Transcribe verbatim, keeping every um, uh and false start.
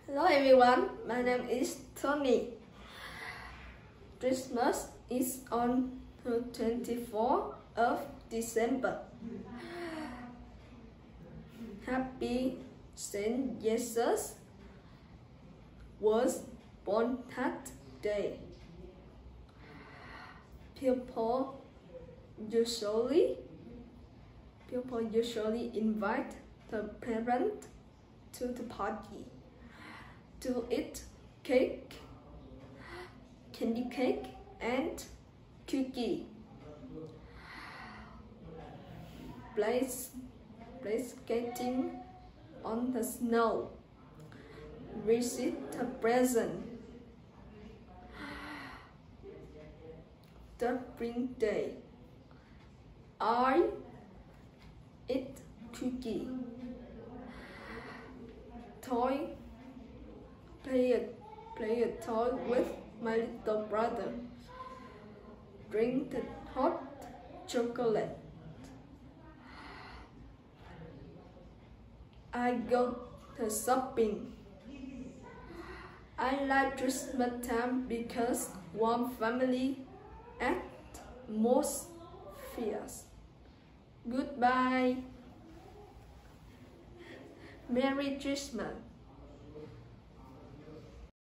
Hello everyone, my name is Tony. Christmas is on the twenty-fourth of December. Happy Saint Jesus was born that day. People usually people usually invite the parent to the party to eat cake, candy cake, and cookie. Play, play skating on the snow. Receive a present. The spring day. I eat cookie. Toy. Play a, play a toy with my little brother. Drink the hot chocolate. I go to shopping. I like Christmas time because one family atmosphere. Goodbye. Merry Christmas.